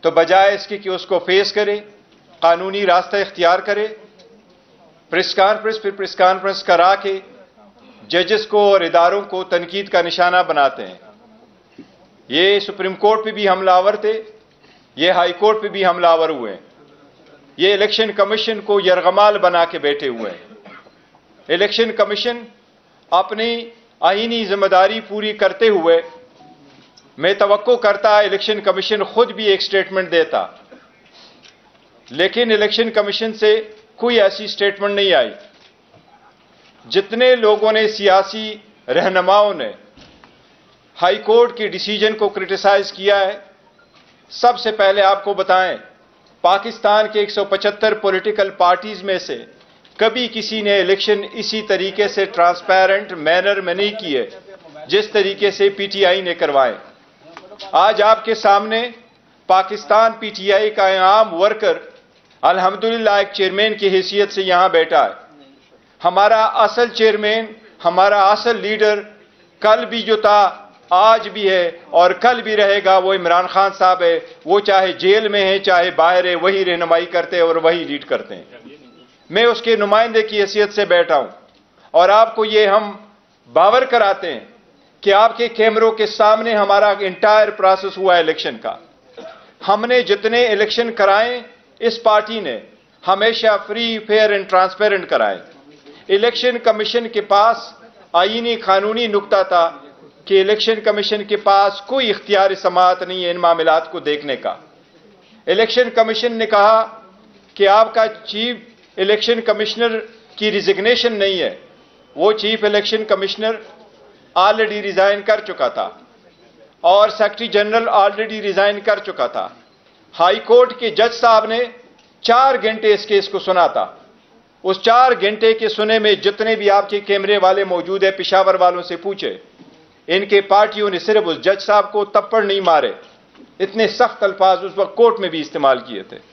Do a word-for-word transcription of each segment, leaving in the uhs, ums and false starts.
تو بجائے اس کے کہ اس کو فیس کرے، قانونی راستہ اختیار کرے، پریس کانفرنس پھر پریس کانفرنس کرا کے ججز کو اور اداروں کو تنقید کا نشانہ بناتے ہیں۔ یہ سپریم کورٹ پہ بھی حملہ آور تھے، یہ ہائی کورٹ پہ بھی حملہ آور ہوئے ہیں، یہ الیکشن کمیشن کو یرغمال بنا کے بیٹھے ہوئے ہیں۔ الیکشن کمیشن اپنی آئینی ذمہ داری پوری کرتے ہوئے، میں توقع کرتا الیکشن کمیشن خود بھی ایک سٹیٹمنٹ دیتا، لیکن الیکشن کمیشن سے کوئی ایسی سٹیٹمنٹ نہیں آئی۔ جتنے لوگوں نے، سیاسی رہنماؤں نے ہائی کورٹ کے ڈیسیجن کو کرٹیسائز کیا ہے، سب سے پہلے آپ کو بتائیں، پاکستان کے ایک سو پچہتر پولیٹیکل پارٹیز میں سے کبھی کسی نے الیکشن اسی طریقے سے ٹرانسپیرنٹ مینر میں نہیں کیے جس طریقے سے پی ٹی آئی نے کروائے۔ آج آپ کے سامنے پاکستان پی ٹی آئی کا عام ورکر الحمدللہ ایک چیئرمین کی حیثیت سے یہاں بیٹھا ہے۔ ہمارا اصل چیئرمین، ہمارا اصل لیڈر کل بھی جو تھا، آج بھی ہے اور کل بھی رہے گا، وہ عمران خان صاحب ہے۔ وہ چاہے جیل میں ہے چاہے باہر ہے، وہی رہنمائی کرتے ہیں اور وہی لیڈ کرتے ہیں۔ میں اس کے نمائندے کی حیثیت سے بیٹھا ہوں اور آپ کو یہ ہم باور کراتے ہیں کہ آپ کے کیمروں کے سامنے ہمارا انٹائر پروسیس ہوا ہے الیکشن کا۔ ہم نے جتنے الیکشن کرائے اس پارٹی نے ہمیشہ فری، فیئر اینڈ ٹرانسپیرنٹ کرائے۔ الیکشن کمیشن کے پاس آئینی قانونی نکتہ تھا کہ الیکشن کمیشن کے پاس کوئی اختیار سماعت نہیں ہے ان معاملات کو دیکھنے کا۔ الیکشن کمیشن نے کہا کہ آپ کا چیف الیکشن کمشنر کی ریزگنیشن نہیں ہے، وہ chief election commissioner already resign کر چکا تھا اور سیکرٹری جنرل آلریڈی ریزائن کر چکا تھا۔ ہائی کورٹ کے جج صاحب نے چار گھنٹے اس کیس کو سنا تھا۔ اس چار گھنٹے کے سنے میں جتنے بھی آپ کے کیمرے والے موجود ہیں، پشاور والوں سے پوچھے، ان کے پارٹیوں نے صرف اس جج صاحب کو تپڑ نہیں مارے، اتنے سخت الفاظ اس وقت کورٹ میں بھی استعمال کیے تھے۔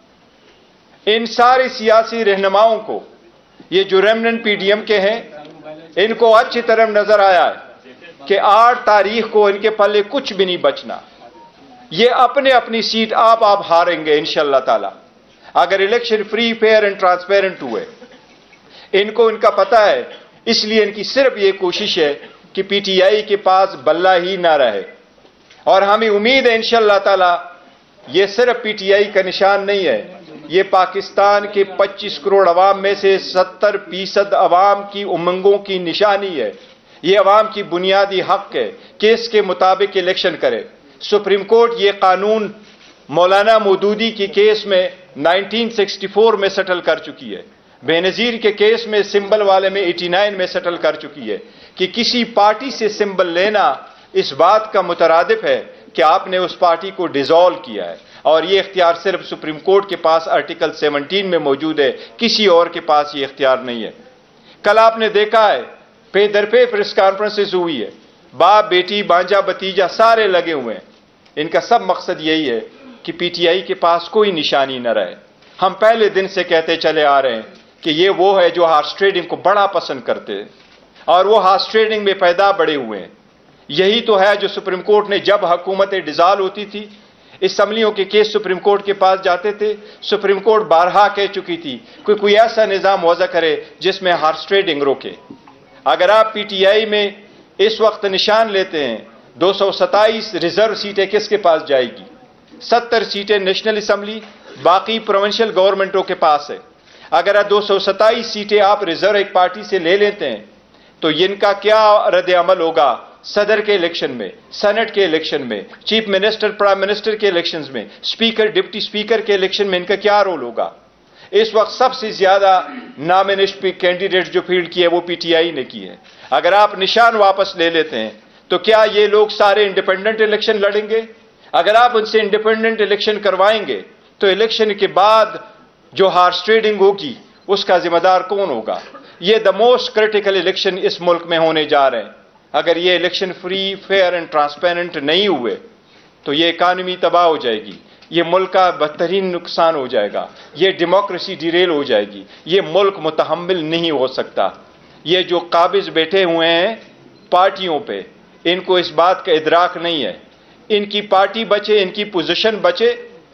ان سارے سیاسی رہنماؤں کو، یہ جو ریمننٹ پی ڈی ایم کے ہیں، ان کو اچھی طرح نظر آیا ہے کہ آٹھ تاریخ کو ان کے پلے کچھ بھی نہیں بچنا۔ یہ اپنے اپنی سیٹ آپ آپ ہاریں گے انشاءاللہ تعالی اگر election free, fair and transparent ہوئے۔ ان کو ان کا پتہ ہے، اس لیے ان کی صرف یہ کوشش ہے کہ پی ٹی آئی کے پاس بلہ ہی نہ رہے، اور ہمیں امید ہے انشاءاللہ تعالی یہ صرف پی ٹی آئی کا نشان نہیں ہے، یہ پاکستان کے پچیس کروڑ عوام میں سے ستر فیصد عوام کی امنگوں کی نشانی ہے۔ یہ عوام کی بنیادی حق ہے کہ اس کے مطابق الیکشن کرے۔ سپریم کورٹ یہ قانون مولانا مودودی کی کیس میں نائنٹین سکسٹی فور میں سیٹل کر چکی ہے، بے نظیر کے کیس میں سمبل والے میں ایٹی نائن میں سیٹل کر چکی ہے کہ کسی پارٹی سے سمبل لینا اس بات کا مترادف ہے کہ آپ نے اس پارٹی کو ڈیزالو کیا ہے، اور یہ اختیار صرف سپریم کورٹ کے پاس آرٹیکل سیونٹین میں موجود ہے، کسی اور کے پاس یہ اختیار نہیں ہے۔ کل آپ نے دیکھا ہے پے در پے پریس کانفرنسز ہوئی ہے، باپ، بیٹی، بانجا، بتیجا سارے لگے ہوئے ہیں۔ ان کا سب مقصد یہی ہے کہ پی ٹی آئی کے پاس کوئی نشانی نہ رہے۔ ہم پہلے دن سے کہتے چلے آ رہے ہیں کہ یہ وہ ہے جو ہارس ٹریڈنگ کو بڑا پسند کرتے ہیں، اور وہ ہارس ٹریڈنگ میں پیدا بڑے ہوئے ہیں۔ یہی تو ہے جو سپریم کورٹ نے جب حکومتیں ڈیزالو ہوتی تھی، اسمبلیوں کے کیس سپریم کورٹ کے پاس جاتے تھے، سپریم کورٹ بارہا کہہ چکی تھی کہ کوئی ایسا نظام وضع کرے جس میں ہارس ٹریڈنگ روکے۔ اگر آپ پی ٹی آئی میں اس وقت نشان لیتے ہیں، دو سو ستائیس ریزرو سیٹیں کس کے پاس جائے گی؟ ستر سیٹیں نیشنل اسمبلی، باقی پروونشل گورنمنٹوں کے پاس ہے۔ اگر دو سو ستائیس سیٹیں آپ ریزرو ایک پارٹی سے لے لیتے ہیں تو ان کا کیا رد عمل ہوگا صدر کے الیکشن میں، سینٹ کے الیکشن میں، چیف منسٹر، پرائم منسٹر کے الیکشنز میں، اسپیکر، ڈپٹی اسپیکر کے الیکشن میں ان کا کیا رول ہوگا؟ اس وقت سب سے زیادہ نامنیشن کینڈیڈیٹ جو فیلڈ کی ہے وہ پی ٹی آئی نے کی ہے۔ اگر آپ نشان واپس لے لیتے ہیں تو کیا یہ لوگ سارے انڈیپینڈنٹ الیکشن لڑیں گے؟ اگر آپ ان سے انڈیپینڈنٹ الیکشن کروائیں گے تو الیکشن کے بعد جو ہارس ٹریڈنگ ہوگی اس کا ذمہ دار کون ہوگا؟ یہ دا موسٹ کریٹیکل الیکشن اس ملک میں ہونے جا رہے ہیں۔ اگر یہ election free, fair and transparent نہیں ہوئے تو یہ اکانومی تباہ ہو جائے گی، یہ ملک کا بدترین نقصان ہو جائے گا، یہ ڈیموکریسی ڈیریل ہو جائے گی، یہ ملک متحمل نہیں ہو سکتا۔ یہ جو قابض بیٹھے ہوئے ہیں پارٹیوں پہ، ان کو اس بات کا ادراک نہیں ہے۔ ان کی پارٹی بچے، ان کی پوزیشن بچے،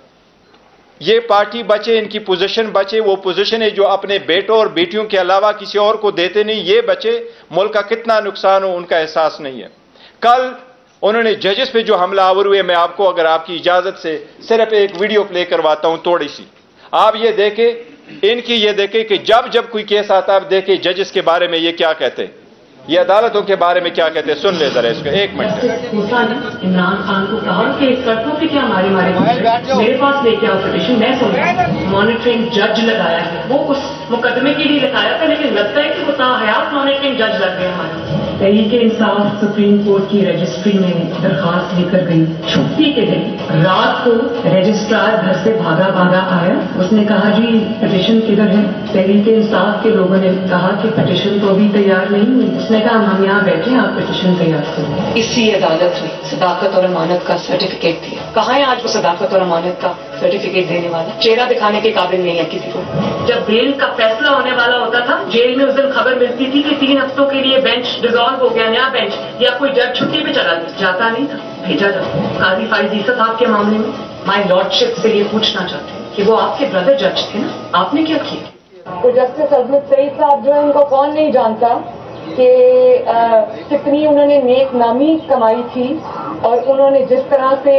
یہ پارٹی بچے، ان کی پوزیشن بچے، وہ پوزیشن ہے جو اپنے بیٹوں اور بیٹیوں کے علاوہ کسی اور کو دیتے نہیں، یہ بچے ملک کا کتنا نقصان ہو ان کا احساس نہیں ہے۔ کل انہوں نے ججز پہ جو حملہ آور ہوئے، میں آپ کو اگر آپ کی اجازت سے صرف ایک ویڈیو پلے کرواتا ہوں تھوڑی سی، آپ یہ دیکھیں، ان کی یہ دیکھیں کہ جب جب کوئی کیس آتا ہے آپ دیکھیں ججز کے بارے میں یہ کیا کہتے ہیں، یہ عدالتوں کے بارے میں کیا کہتے ہیں، سن لے ذرا اس کو ایک منٹ۔ عمران خان کو کہا کہ سڑکوں پہ کیا مارے مارے میرے پاس لے کے آؤ پٹیشن، میں سمجھا مانیٹرنگ جج لگایا ہے، وہ اس مقدمے کے لیے لگایا تھا، لیکن لگتا ہے کہ وہ تاحیات مانیٹرنگ جج لگ گئے ہمارے۔ تحریک انصاف سپریم کورٹ کی رجسٹری میں درخواست لے کر گئی، چھٹی کے دن رات کو رجسٹرار گھر سے بھاگا بھاگا آیا، اس نے کہا جی پٹیشن کدھر ہے؟ تحریک انصاف کے لوگوں نے کہا کہ پٹیشن تو ابھی تیار نہیں ہوئی، اس نے کہا ہم یہاں بیٹھے آپ پٹیشن تیار کریں۔ اسی عدالت میں صداقت اور امانت کا سرٹیفکیٹ دیا، کہاں ہے آج وہ صداقت اور امانت کا سرٹیفکیٹ دینے والا؟ چہرہ دکھانے کے قابل نہیں ہے کسی کو۔ جب بیل کا فیصلہ ہونے والا ہوتا تھا جیل میں اس دن خبر ملتی تھی کہ تین ہفتوں کے لیے بینچ ڈیزالو ہو گیا، نیا بینچ، یا کوئی جج چھٹی پہ چلا جاتا نہیں تھا، بھیجا جاتا۔ قاضی فائز عیسیٰ صاحب کے معاملے میں مائی لارڈشپ سے یہ پوچھنا چاہتے ہیں کہ وہ آپ کے بردر جج تھے نا، آپ نے کیا کیا؟ تو جسٹس عظمت سعید صاحب جو ہے ان کو کون نہیں جانتا کہ کتنی انہوں نے نیک نامی کمائی تھی، اور انہوں نے جس طرح سے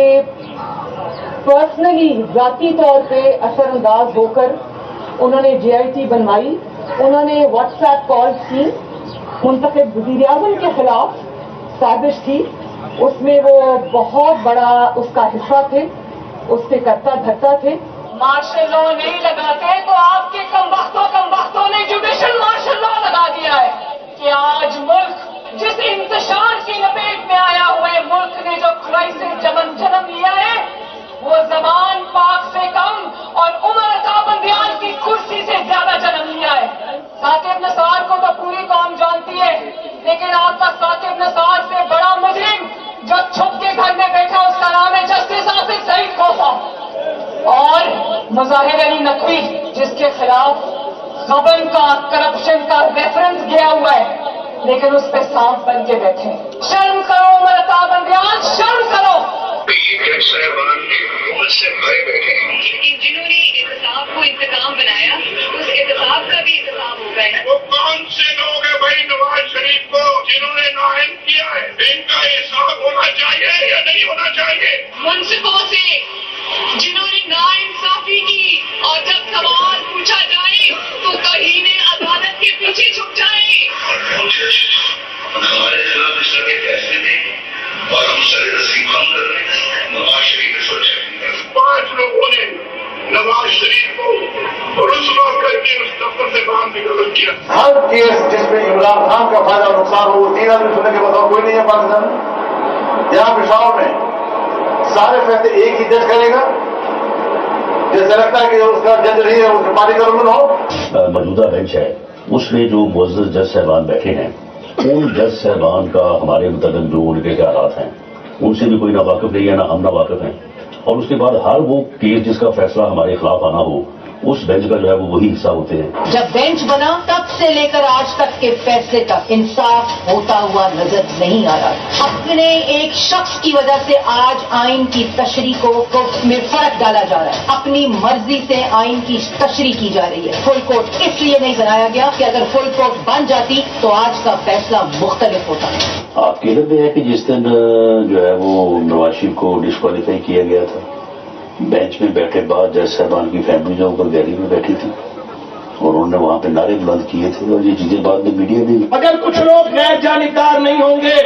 پرسنلی ذاتی طور پہ اثر انداز ہو کر انہوں نے جے آئی ٹی بنوائی، انہوں نے واٹس ایپ کال کی، منتخب وزیر اعظم کے خلاف سازش تھی، اس میں وہ بہت بڑا اس کا حصہ تھے، اس سے کرتا دھرتا تھے۔ مارشل لا نہیں لگاتے تو آپ کے کم وقتوں کم وقتوں نے جوڈیشل مارشل لا لگا دیا ہے کہ آج ملک جس انتشار کی لپیٹ میں آیا ہوا ہے، ملک نے جو کرائسس جنم جنم لیا ہے، وہ زبان پاک سے کم اور عمر عطا بندیال کی کرسی سے زیادہ جنم لیا ہے۔ ثاقب نثار کو تو پوری قوم جانتی ہے، لیکن آپ کا ثاقب نثار سے بڑا مجرم جو چھپ کے گھر میں بیٹھا اس کا نام ہے جسٹس آصف سعید کھوسہ، اور مظاہر علی نقوی جس کے خلاف غبن کا کرپشن کا ریفرنس گیا ہوا ہے، لیکن اس پہ سانپ بن کے بیٹھے۔ شرم کرو عمر عطا بندیال، شرم کرو۔ سے بھرے بیٹھے ہیں، لیکن جنہوں نے احتساب کو انتقام بنایا اس احتساب کا بھی احتساب ہو گیا ہے۔ وہ کون سے لوگ ہیں بھائی نواز شریف کو جنہوں نے نااہل کیا ہے؟ ان کا حساب ہونا چاہیے یا نہیں ہونا چاہیے؟ منصفوں سے جنہوں نے ناانصافی کی، اور جب سوال پوچھا جائے تو توہین عدالت کے پیچھے چھپ جائیں۔ ہمارے خلاف اس طرح کے فیصلے دیں اور ہم سر رسی کام کر رہے ہیں۔ نواز شریف نے سوچا پانچ لوگوں نے نواز شریف کو رسوا کر کے اس دفتر سے باہر نکل کیا۔ ہر کیس جس میں عمران خان کا فائدہ نقصان ہو، تین آدمی سننے کے بتاؤ کوئی نہیں ہے پاکستان میں؟ یہاں پشاور میں سارے فیصلے ایک ہی جج کرے گا، جیسے لگتا ہے کہ اس کا جج نہیں ہے اس کے پارٹی کا رکن ہو۔ موجودہ بینچ ہے اس میں جو معزز جج صاحبان بیٹھے ہیں، ان جج صاحبان کا ہمارے متعلق جو ان کے خیالات ہیں ان سے بھی کوئی نہ واقف نہیں ہے نہ ہم نہ واقف ہیں، اور اس کے بعد ہر وہ کیس جس کا فیصلہ ہمارے خلاف آنا ہو اس بینچ کا جو ہے وہ وہی حصہ ہوتے ہیں۔ جب بینچ بنا تب سے لے کر آج تک کے فیصلے تک انصاف ہوتا ہوا نظر نہیں آ رہا۔ اپنے ایک شخص کی وجہ سے آج آئین کی تشریح کو میں فرق ڈالا جا رہا ہے، اپنی مرضی سے آئین کی تشریح کی جا رہی ہے۔ فل کورٹ اس لیے نہیں بنایا گیا کہ اگر فل کورٹ بن جاتی تو آج کا فیصلہ مختلف ہوتا۔ آپ کی علم میں ہے کہ جس دن جو ہے وہ نواز شریف کو ڈسکوالیفائی کیا گیا تھا، بینچ میں بیٹھے بعد جج صاحبان کی فیملی جو اوپر گیلری میں بیٹھی تھی اور انہوں نے وہاں پہ نعرے بلند کیے تھے، اور یہ چیزیں بعد میں میڈیا میں اگر کچھ لوگ غیر جانبدار نہیں ہوں گے،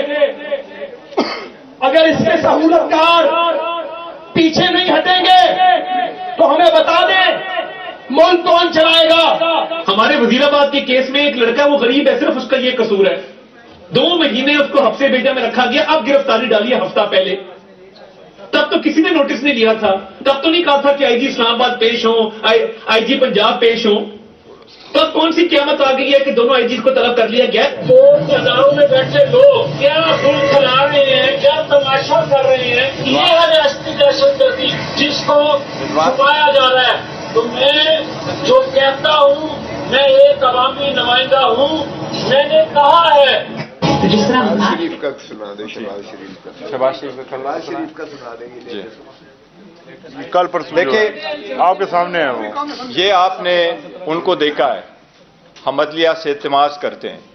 اگر اس کے سہولت کار پیچھے نہیں ہٹیں گے تو ہمیں بتا دیں ملک کون چلائے گا۔ ہمارے وزیر آباد کے کیس میں ایک لڑکا وہ غریب ہے، صرف اس کا یہ قصور ہے، دو مہینے اس کو حفظے بیٹا میں رکھا گیا، اب گرفتاری ڈالی ہے ہفتہ پہلے، تب تو کسی نے نوٹس نہیں لیا تھا، تب تو نہیں کہا تھا کہ آئی جی اسلام آباد پیش ہوں، آئی جی پنجاب پیش ہوں، تب کون سی قیامت آ گئی ہے کہ دونوں آئی جیز کو طلب کر لیا گیا؟ دو ہزاروں میں بیٹھے لوگ کیا دل کھلا رہے ہیں، کیا تماشا کر رہے ہیں، یہ ہے ریاستی دہشت گردی جس کو چھپایا جا رہا ہے۔ تو میں جو کہتا ہوں، میں ایک عوامی نمائندہ ہوں، میں نے کہا ہے جس طرح شریف کا سنا دے، شہباز شریف کا شہباز شریف کا شہباز شریف کا سنا دیں گے۔ کل پرسوں دیکھیں آپ کے سامنے ہے وہ. یہ آپ نے ان کو دیکھا ہے، ہم عدلیہ سے التماس کرتے ہیں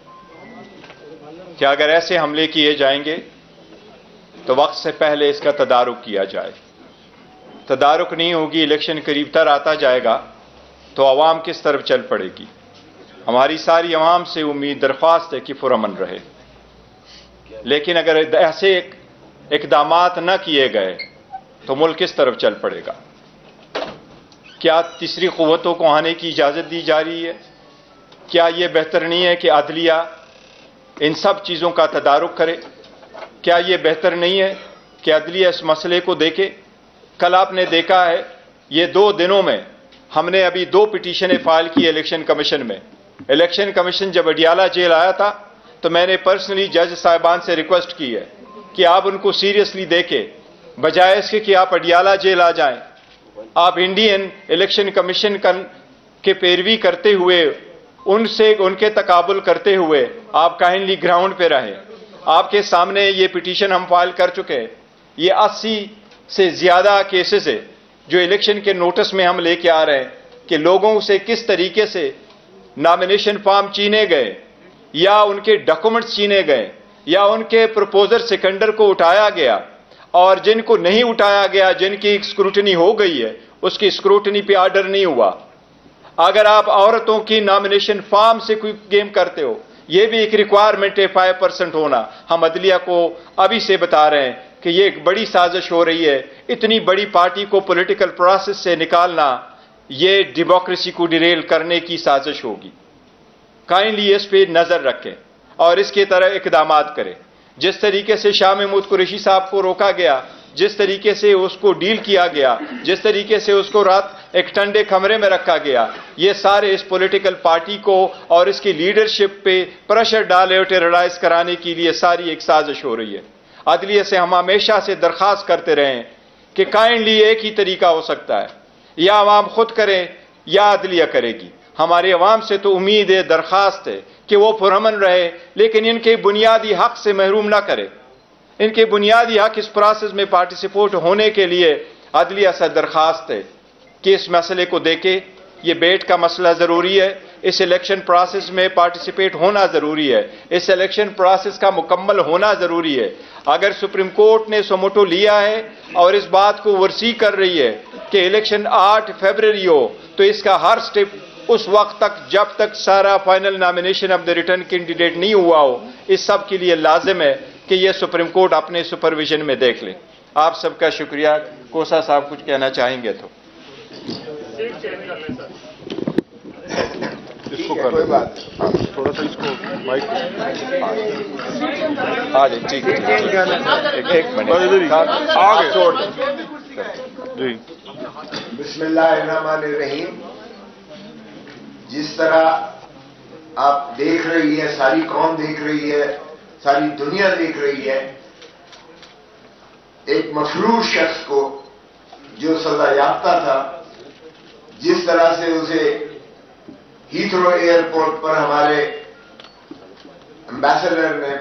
کہ اگر ایسے حملے کیے جائیں گے تو وقت سے پہلے اس کا تدارک کیا جائے. تدارک نہیں ہوگی، الیکشن قریب تر آتا جائے گا تو عوام کس طرف چل پڑے گی. ہماری ساری عوام سے امید درخواست ہے کہ پرامن رہے، لیکن اگر ایسے اقدامات نہ کیے گئے تو ملک کس طرف چل پڑے گا. کیا تیسری قوتوں کو آنے کی اجازت دی جا رہی ہے؟ کیا یہ بہتر نہیں ہے کہ عدلیہ ان سب چیزوں کا تدارک کرے؟ کیا یہ بہتر نہیں ہے کہ عدلیہ اس مسئلے کو دیکھے؟ کل آپ نے دیکھا ہے یہ دو دنوں میں ہم نے ابھی دو پٹیشنیں فائل کی الیکشن کمیشن میں. الیکشن کمیشن جب اڈیالہ جیل آیا تھا تو میں نے پرسنلی جج صاحبان سے ریکویسٹ کی ہے کہ آپ ان کو سیریسلی دیکھیں، بجائے اس کے کہ آپ اڈیالہ جیل آ جائیں. آپ انڈین الیکشن کمیشن کے پیروی کرتے ہوئے، ان سے ان کے تقابل کرتے ہوئے آپ کائنڈلی گراؤنڈ پہ رہیں. آپ کے سامنے یہ پٹیشن ہم فائل کر چکے ہیں. یہ اسی سے زیادہ کیسز ہے جو الیکشن کے نوٹس میں ہم لے کے آ رہے ہیں کہ لوگوں سے کس طریقے سے نامینیشن فارم چینے گئے یا ان کے ڈاکومنٹس چینے گئے یا ان کے پروپوزر سیکنڈر کو اٹھایا گیا، اور جن کو نہیں اٹھایا گیا، جن کی اسکروٹنی ہو گئی ہے، اس کی اسکروٹنی پہ آرڈر نہیں ہوا. اگر آپ عورتوں کی نامینیشن فارم سے کوئی گیم کرتے ہو، یہ بھی ایک ریکوائرمنٹ ہے فائیو پرسنٹ ہونا. ہم عدلیہ کو ابھی سے بتا رہے ہیں کہ یہ ایک بڑی سازش ہو رہی ہے. اتنی بڑی پارٹی کو پولیٹیکل پروسیس سے نکالنا یہ ڈیموکریسی کو ڈیریل کرنے کی سازش ہوگی. کائنڈلی اس پہ نظر رکھیں اور اس کی طرح اقدامات کریں. جس طریقے سے شاہ محمود قریشی صاحب کو روکا گیا، جس طریقے سے اس کو ڈیل کیا گیا، جس طریقے سے اس کو رات ایک ٹھنڈے کمرے میں رکھا گیا، یہ سارے اس پولیٹیکل پارٹی کو اور اس کی لیڈرشپ پہ پریشر ڈالے اور ٹیررائز کرانے کے لیے ساری ایک سازش ہو رہی ہے. عدلیہ سے ہم ہمیشہ سے درخواست کرتے رہے ہیں کہ کائنڈلی ایک ہی طریقہ ہو سکتا ہے، یا عوام خود کرے یا عدلیہ کرے گی. ہماری عوام سے تو امید ہے، درخواست ہے کہ وہ پرامن رہے، لیکن ان کے بنیادی حق سے محروم نہ کرے. ان کے بنیادی حق اس پروسیس میں پارٹیسپیٹ ہونے کے لیے عدلیہ سے درخواست ہے کہ اس مسئلے کو دیکھے. یہ بیٹ کا مسئلہ ضروری ہے، اس الیکشن پروسیس میں پارٹیسپیٹ ہونا ضروری ہے، اس الیکشن پروسیس کا مکمل ہونا ضروری ہے. اگر سپریم کورٹ نے سوموٹو لیا ہے اور اس بات کو ورسی کر رہی ہے کہ الیکشن آٹھ فیبروری ہو، تو اس کا ہر سٹیپ اس وقت تک جب تک سارا final nomination of the return candidate نہیں ہوا ہو، اس سب کے لیے لازم ہے کہ یہ سپریم کورٹ اپنے سپرویژن میں دیکھ لے. آپ سب کا شکریہ. کوسا صاحب کچھ کہنا چاہیں گے تو اس کو کوئی بات تھوڑا سا اس کو مائک آ جائے. ٹھیک ہے، ایک منٹ آگے چھوڑ. جی. بسم اللہ الرحمن الرحیم. جس طرح آپ دیکھ رہی ہے، ساری قوم دیکھ رہی ہے، ساری دنیا دیکھ رہی ہے، ایک مفروض شخص کو جو سزا یافتہ تھا، جس طرح سے اسے ہیتھرو ایئرپورٹ پر ہمارے ایمبیسڈر نے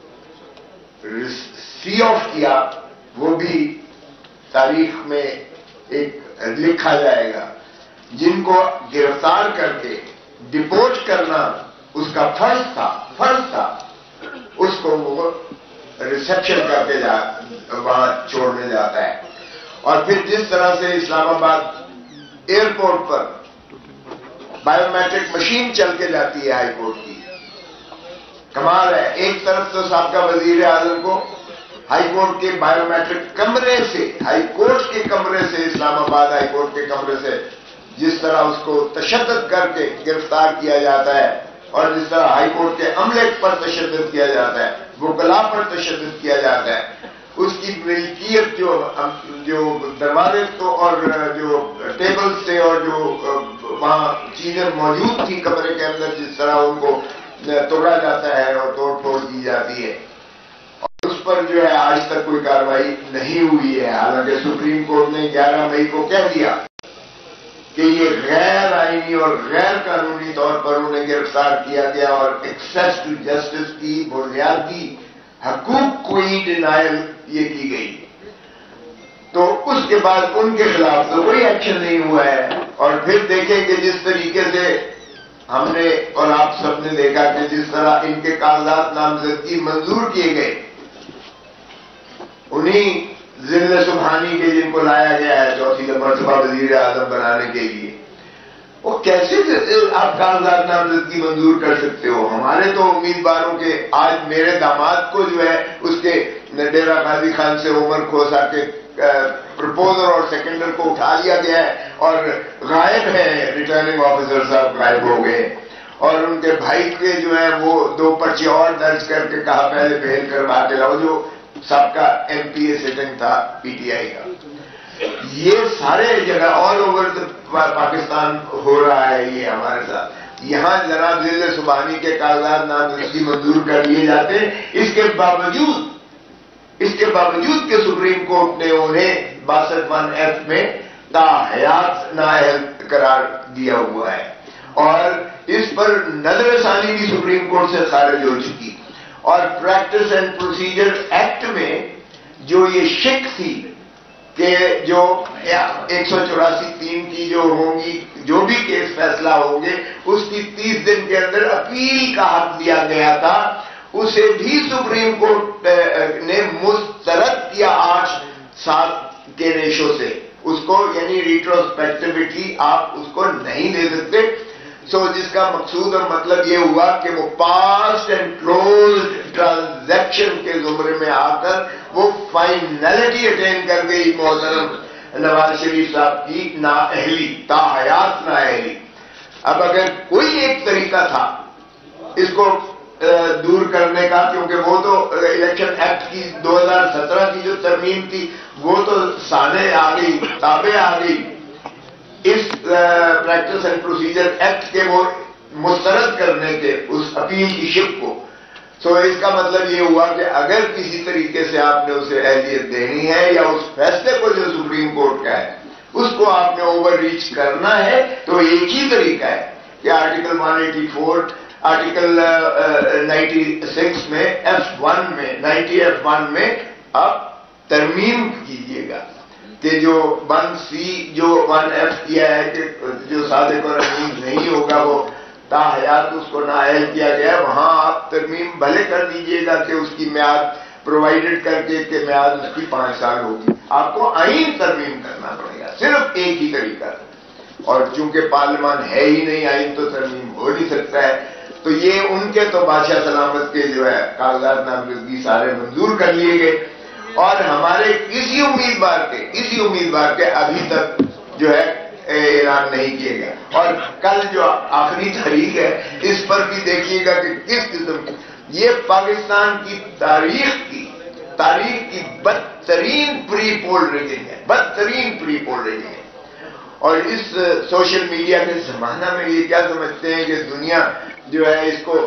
سی آف کیا، وہ بھی تاریخ میں ایک لکھا جائے گا. جن کو گرفتار کر کے ڈپورٹ کرنا اس کا فرض تھا فرض تھا اس کو وہ ریسیپشن کر کے جا وہاں چھوڑنے جاتا ہے. اور پھر جس طرح سے اسلام آباد ایئرپورٹ پر بایو میٹرک مشین چل کے جاتی ہے ہائی کورٹ کی، کمال ہے. ایک طرف تو سابقہ وزیر اعظم کو ہائی کورٹ کے بایو میٹرک کمرے سے، ہائی کورٹ کے کمرے سے، اسلام آباد ہائی کورٹ کے کمرے سے جس طرح اس کو تشدد کر کے گرفتار کیا جاتا ہے، اور جس طرح ہائی کورٹ کے عملے پر تشدد کیا جاتا ہے، وکلاء پر تشدد کیا جاتا ہے، اس کی ملکیت جو جو دروازے تو اور جو ٹیبل سے اور جو وہاں چیزیں موجود تھیں کمرے کے اندر، جس طرح ان کو توڑا جاتا ہے اور توڑ پھوڑ کی جاتی ہے، اور اس پر جو ہے آج تک کوئی کارروائی نہیں ہوئی ہے. حالانکہ سپریم کورٹ نے گیارہ مئی کو کہہ دیا کہ یہ غیر آئینی اور غیر قانونی طور پر انہیں گرفتار کیا گیا اور ایکسیس ٹو جسٹس کی بنیادی حقوق کو ہی ڈینائل یہ کی گئی. تو اس کے بعد ان کے خلاف تو کوئی ایکشن نہیں ہوا ہے. اور پھر دیکھیں کہ جس طریقے سے ہم نے اور آپ سب نے دیکھا کہ جس طرح ان کے کاغذات نامزدگی منظور کیے گئے، انہی ذل سبحانی کے جن کو لایا گیا ہے چوتھی مرتبہ وزیر اعظم بنانے کے لیے، وہ کیسے آپ کاغذات نامزدگی منظور کر سکتے ہو؟ ہمارے تو امیدواروں کے آج میرے داماد کو جو ہے اس کے ڈیرہ غازی خان سے عمر کھوسا کے پرپوزر اور سیکنڈر کو اٹھا لیا گیا ہے اور غائب ہیں، ریٹرننگ آفیسر صاحب غائب ہو گئے، اور ان کے بھائی کے جو ہے وہ دو پرچے اور درج کر کے کہا پہلے بیل کروا کے لاؤ، جو سب کا ایم پی اے سٹنگ تھا پی ٹی آئی کا. یہ سارے جگہ آل اوور پاکستان ہو رہا ہے یہ ہمارے ساتھ. یہاں جناب ذل سبحانی کے کاغذات نامزدگی منظور کر لیے جاتے ہیں، اس کے باوجود اس کے باوجود کہ سپریم کورٹ نے انہیں باسٹھ ون ایف میں تاحیات نااہل قرار دیا ہوا ہے، اور اس پر نظر ثانی بھی سپریم کورٹ سے خارج ہو چکی. اور پریکٹس اینڈ پروسیجر ایکٹ میں جو یہ شک تھی کہ جو ایک سو چوراسی تین کی جو ہوں گی جو بھی کیس فیصلہ ہوں گے اس کی تیس دن کے اندر اپیل کا حق دیا گیا تھا، اسے بھی سپریم کورٹ نے مسترد کیا آٹھ سات کے ریشو سے. اس کو یعنی ریٹروسپیکٹیوٹی آپ اس کو نہیں دے سکتے. سو جس کا مقصود اور مطلب یہ ہوا کہ وہ پاسٹ اینڈ کلوزڈ ٹرانزیکشن کے زمرے میں آ کر وہ فائنلٹی اٹین کر گئی محترم نواز شریف صاحب کی نااہلی، تاحیات نااہلی. اب اگر کوئی ایک طریقہ تھا اس کو دور کرنے کا، کیونکہ وہ تو الیکشن ایکٹ کی دو ہزار سترہ کی جو ترمیم تھی وہ تو سانے آ گئی، تابع آ گئی اس پریکٹس اینڈ پروسیجر ایکٹ کے وہ مسترد کرنے کے اس اپیل کی شک کو. سو اس کا مطلب یہ ہوا کہ اگر کسی طریقے سے آپ نے اسے اہلیت دینی ہے یا اس فیصلے کو جو سپریم کورٹ کا ہے اس کو آپ نے اوور ریچ کرنا ہے تو ایک ہی طریقہ ہے کہ article one eighty four article ninety six میں ایف ون میں نائنٹی ایف ون میں آپ ترمیم کیجئے گا کہ جو ون سی جو ون ایف کیا ہے کہ جو صادق اور امین نہیں ہوگا وہ تاحیات اس کو نااہل کیا گیا ہے، وہاں آپ ترمیم بھلے کر دیجئے گا کہ اس کی میعاد پرووائڈڈ کر کے کہ میعاد اس کی پانچ سال ہوگی. آپ کو آئین ترمیم کرنا پڑے گا، صرف ایک ہی طریقہ. اور چونکہ پارلیمان ہے ہی نہیں، آئین تو ترمیم ہو نہیں سکتا ہے. تو یہ ان کے تو بادشاہ سلامت کے جو ہے کاغذات نامزدگی سارے منظور کر لیے گئے، اور ہمارے کسی امیدوار کے کسی امیدوار کے ابھی تک جو ہے اعلان نہیں کیے گئے. اور کل جو آخری تاریخ ہے اس پر بھی دیکھیے گا کہ کس قسم کی یہ پاکستان کی تاریخ کی تاریخ کی بدترین پری پول ریگنگ ہے، بدترین پری پول ریگنگ ہے. اور اس سوشل میڈیا کے زمانہ میں یہ کیا سمجھتے ہیں کہ دنیا جو ہے اس کو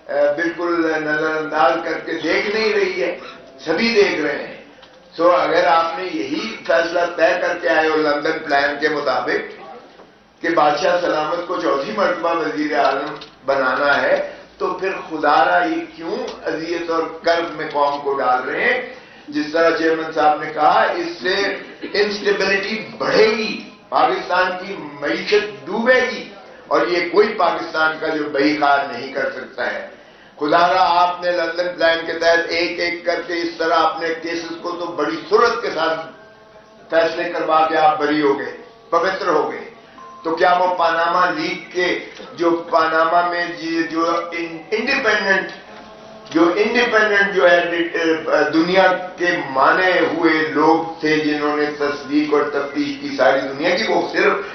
بالکل نظر انداز کر کے دیکھ نہیں رہی ہے، سبھی دیکھ رہے ہیں. سو اگر آپ نے یہی فیصلہ طے کر کے آئے ہو لندن پلان کے مطابق کہ بادشاہ سلامت کو چوتھی مرتبہ وزیر اعظم بنانا ہے تو پھر خدا را یہ کیوں اذیت اور کرب میں قوم کو ڈال رہے ہیں؟ جس طرح چیئرمین صاحب نے کہا اس سے انسٹیبلٹی بڑھے گی، پاکستان کی معیشت ڈوبے گی، اور یہ کوئی پاکستان کا جو بہی خار نہیں کر سکتا ہے. خدا را آپ نے لندن پلان کے تحت ایک ایک کر کے اس طرح اپنے کیسز کو تو بڑی سرعت کے ساتھ فیصلے کروا کے آپ بری ہو گئے، پوتر ہو گئے. تو کیا وہ پاناما لیگ کے جو پاناما میں جو انڈیپینڈنٹ جو انڈیپینڈنٹ جو ہے دنیا کے مانے ہوئے لوگ تھے جنہوں نے تصدیق اور تفتیش کی ساری دنیا کی، وہ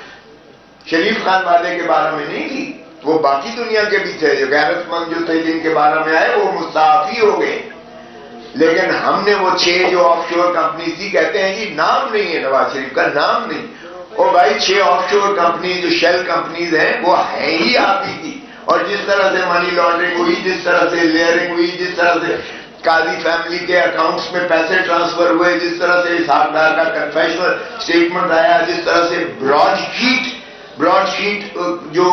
صرف شریف خان والے کے بارے میں نہیں تھی، وہ باقی دنیا کے بھی تھے جو غیرت مند جو تھے جن کے بارے میں آئے وہ مستعفی ہو گئے. لیکن ہم نے وہ چھ جو آف شور کمپنیز تھی، کہتے ہیں جی نام نہیں ہے نواز شریف کا، نام نہیں. اور بھائی چھ آف شور کمپنیز جو شیل کمپنیز ہیں وہ ہے ہی آپ ہی کی. اور جس طرح سے منی لانڈرنگ ہوئی، جس طرح سے لیئرنگ ہوئی، جس طرح سے قاضی فیملی کے اکاؤنٹس میں پیسے ٹرانسفر ہوئے، جس طرح سے حساب دار کا کنفیشنل اسٹیٹمنٹ آیا، جس طرح سے براڈ شیٹ براڈ شیٹ جو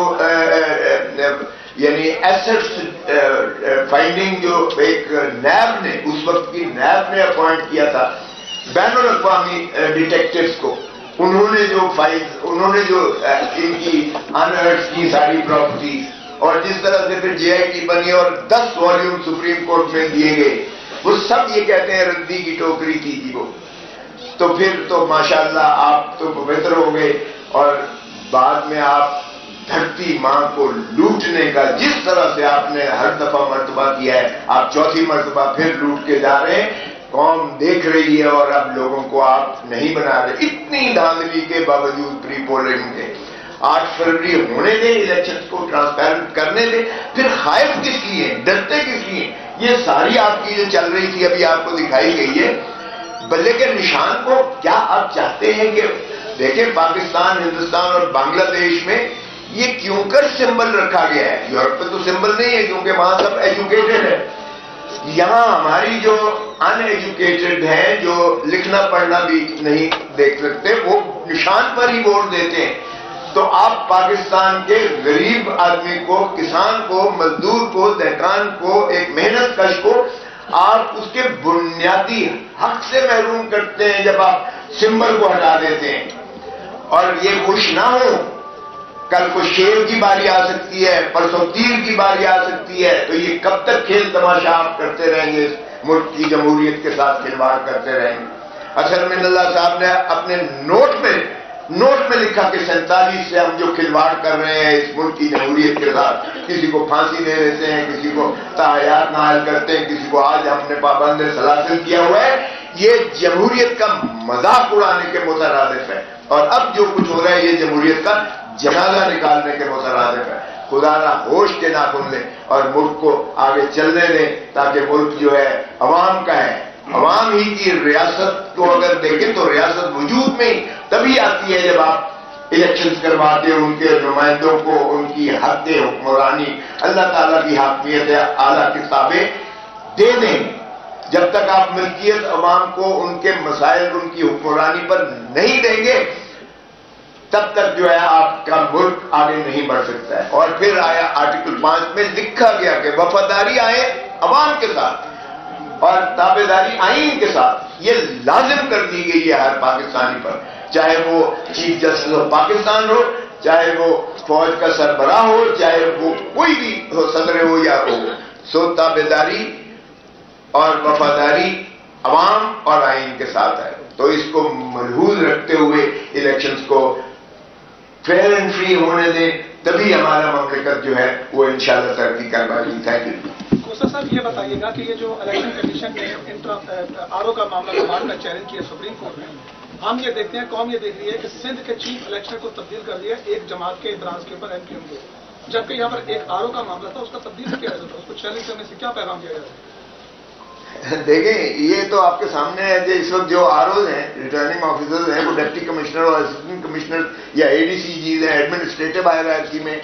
یعنی ایسٹ فائنڈنگ جو ایک نیب نے اس وقت کی نیب نے اپوائنٹ کیا تھا، بین الاقوامی ڈیٹیکٹیوز کو، انہوں نے جو فائلز، انہوں نے جو ان کی انرٹس کی ساری پراپرٹیز، اور جس طرح سے پھر جے آئی ٹی بنی اور دس والیوم سپریم کورٹ میں دیے گئے، وہ سب یہ کہتے ہیں ردی کی ٹوکری تھی تھی وہ. تو پھر تو ماشاءاللہ آپ تو پوتر ہو گئے، اور بعد میں آپ دھرتی ماں کو لوٹنے کا جس طرح سے آپ نے ہر دفعہ مرتبہ کیا ہے، آپ چوتھی مرتبہ پھر لوٹ کے جا رہے ہیں. قوم دیکھ رہی ہے اور اب لوگوں کو آپ نہیں بنا رہے. اتنی دھاندلی کے باوجود پری پولنگ کے آٹھ فروری ہونے دیں، الیکشن کو ٹرانسپیرنٹ کرنے دیں. پھر خائف کس لیے، ڈرتے کس لیے؟ یہ ساری آپ کی جو چل رہی تھی ابھی آپ کو دکھائی گئی ہے. بلے کے نشان کو کیا آپ چاہتے ہیں کہ دیکھیں پاکستان، ہندوستان اور بنگلہ دیش میں یہ کیوں کر سمبل رکھا گیا ہے؟ یورپ میں تو سمبل نہیں ہے کیونکہ وہاں سب ایجوکیٹڈ ہے. یہاں ہماری جو ان ایجوکیٹڈ ہیں، جو لکھنا پڑھنا بھی نہیں دیکھ سکتے، وہ نشان پر ہی ووٹ دیتے ہیں. تو آپ پاکستان کے غریب آدمی کو، کسان کو، مزدور کو، دہقان کو، ایک محنت کش کو آپ اس کے بنیادی حق سے محروم کرتے ہیں جب آپ سمبل کو ہٹا دیتے ہیں. اور یہ خوش نہ ہو، کل کو شیر کی باری آ سکتی ہے، پرسوں تیر کی باری آ سکتی ہے. تو یہ کب تک کھیل تماشا آپ کرتے رہیں گے؟ اس ملک کی جمہوریت کے ساتھ کھلواڑ کرتے رہیں گے. اصل میں اللہ صاحب نے اپنے نوٹ میں نوٹ میں لکھا کہ سینتالیس سے ہم جو کھلواڑ کر رہے ہیں اس ملک کی جمہوریت کے ساتھ، کسی کو پھانسی دے دیتے ہیں، کسی کو تاحیات نااہل کرتے ہیں، کسی کو آج ہم نے پابند سلاسل کیا ہوا ہے، یہ جمہوریت کا مذاق اڑانے کے مترادف ہے. اور اب جو کچھ ہو رہا ہے یہ جمہوریت کا جنازہ نکالنے کے مترادف ہے. خدا نہ ہوش کے ناخن لیں اور ملک کو آگے چلنے دیں، تاکہ ملک جو ہے عوام کا ہے. عوام ہی کی ریاست کو اگر دیکھیں تو ریاست وجود میں ہی تبھی آتی ہے جب آپ الیکشنز کرواتے ہیں، ان کے نمائندوں کو ان کی حق حکمرانی، اللہ تعالیٰ کی حاکمیت اعلیٰ کتابیں دے دیں. جب تک آپ ملکیت عوام کو ان کے مسائل، ان کی حکمرانی پر نہیں دیں گے، تب تک جو ہے آپ کا ملک آگے نہیں بڑھ سکتا ہے. اور پھر آیا آرٹیکل پانچ میں لکھا گیا کہ وفاداری آئے عوام کے ساتھ اور تابعداری آئین کے ساتھ. یہ لازم کر دی گئی ہے ہر پاکستانی پر، چاہے وہ چیف جسٹس آف پاکستان ہو، چاہے وہ فوج کا سربراہ ہو، چاہے وہ کوئی بھی ہو، صدر ہو یا ہو. سو تابعداری اور وفاداری عوام اور آئین کے ساتھ ہے. تو اس کو ملحوظ رکھتے ہوئے الیکشنز کو فیئر اینڈ فری ہونے دیں، تبھی ہمارا مملکت جو ہے وہ انشاءاللہ ترقی کر پائے گی. Thank you. کوسا صاحب یہ بتائیے گا کہ یہ جو الیکشن کمیشن نے آر او کا معاملہ زبان کا چیلنج کیا سپریم کورٹ میں، ہم یہ دیکھتے ہیں، قوم یہ دیکھ رہی ہے کہ سندھ کے چیف الیکشن کو تبدیل کر دیا ایک جماعت کے اعتراض کے اوپر ایم کیو ایم کو، جبکہ یہاں پر ایک آر او کا معاملہ تھا، اس کا تبدیل کیا جاتا، اس کو چیلنج کرنے سے کیا پیغام دیا جاتا ہے؟ دیکھیں یہ تو آپ کے سامنے ہے کہ اس وقت جو آر اوز ہیں، ریٹرننگ آفیسرز ہیں، وہ ڈپٹی کمشنر اور اسسٹنٹ کمشنر یا اے ڈی سی جیز ہیں ایڈمنسٹریٹو ہائرارکی میں.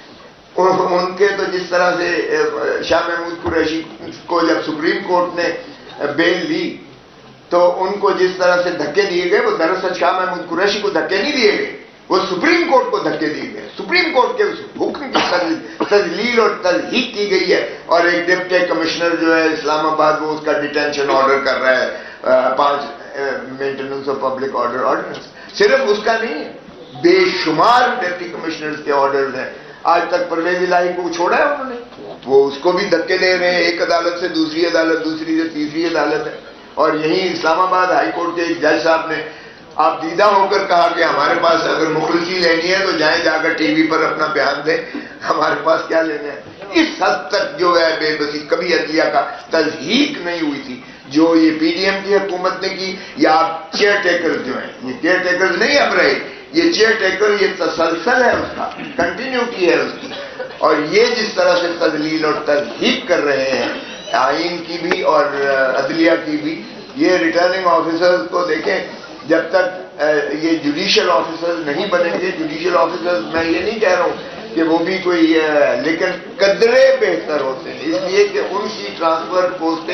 ان کے تو جس طرح سے شاہ محمود قریشی کو جب سپریم کورٹ نے بیل لی تو ان کو جس طرح سے دھکے دیے گئے، وہ دراصل شاہ محمود قریشی کو دھکے نہیں دیے گئے، وہ سپریم کورٹ کو دھکے دیے گئے. سپریم کورٹ کے حکم کی تذلیل اور تضحیق کی گئی ہے. اور ایک ڈپٹی کمشنر جو ہے اسلام آباد، وہ اس کا ڈیٹینشن آرڈر کر رہا ہے، پانچ maintenance of public order ordinance. صرف اس کا نہیں ہے، بے شمار ڈپٹی کمشنرز کے آرڈرز ہیں. آج تک پرویز الہی کو چھوڑا ہے انہوں نے، وہ اس کو بھی دھکے دے رہے ہیں، ایک عدالت سے دوسری عدالت، دوسری سے تیسری عدالت ہے. اور یہیں اسلام آباد ہائی کورٹ کے ایک جج صاحب نے آپ دیدہ ہو کر کہا کہ ہمارے پاس اگر مخلصی لینی ہے تو جائیں جا کر ٹی وی پر اپنا بیان دیں، ہمارے پاس کیا لینا ہے. اس حد تک جو ہے بے بسی کبھی عدلیہ کا تضحیق نہیں ہوئی تھی جو یہ پی ڈی ایم کی حکومت نے کی. یا آپ چیئر ٹیکرز جو ہیں، یہ چیئر ٹیکرز نہیں اب رہے، یہ چیئر ٹیکر، یہ تسلسل ہے اس کا، کنٹینیوٹی ہے اس کی. اور یہ جس طرح سے تذلیل اور تضحیق کر رہے ہیں آئین کی بھی اور عدلیہ کی بھی. یہ ریٹرننگ آفیسرز کو دیکھیں، جب تک یہ جوڈیشل آفیسرز نہیں بنیں گے، جوڈیشل آفیسرز میں یہ نہیں کہہ رہا ہوں کہ وہ بھی کوئی، لیکن قدرے بہتر ہوتے ہیں، اس لیے کہ ان کی ٹرانسفر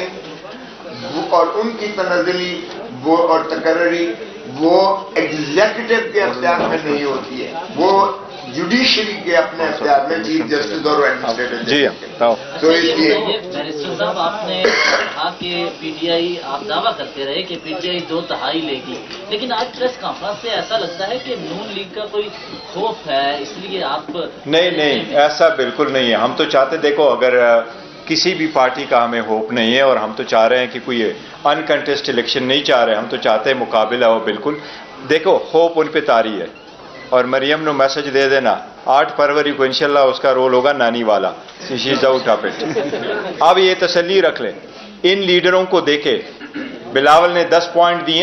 پوسٹنگ اور ان کی تنزلی وہ اور تقرری وہ ایگزیکٹو کے اختیار میں نہیں ہوتی ہے، وہ जुडिशरी के अपने अख्तियार में चीफ जस्टिस और एडमिनिस्ट्रेटिव जी हाँ तो इसलिए बैरिस्टर साहब, आपने कहा कि पीटीआई, आप दावा करते रहे कि पीटीआई दो तिहाई लेगी, लेकिन आज प्रेस कॉन्फ्रेंस से ऐसा लगता है कि नून लीग का कोई खौफ है, इसलिए आप नहीं नहीं ऐसा बिल्कुल नहीं है। हम तो चाहते, देखो अगर किसी भी पार्टी का हमें होप नहीं है और हम तो चाह रहे हैं कि कोई अनकंटेस्ट इलेक्शन नहीं चाह रहे, हम तो चाहते हैं मुकाबला हो। बिल्कुल देखो होप उन पे तारी है और मरियम ने मैसेज दे देना आठ फरवरी को इंशाल्लाह उसका रोल होगा नानी वाला, she is out of it. अब ये तसल्ली रख लें, इन लीडरों को देखे, बिलावल ने दस पॉइंट दिए,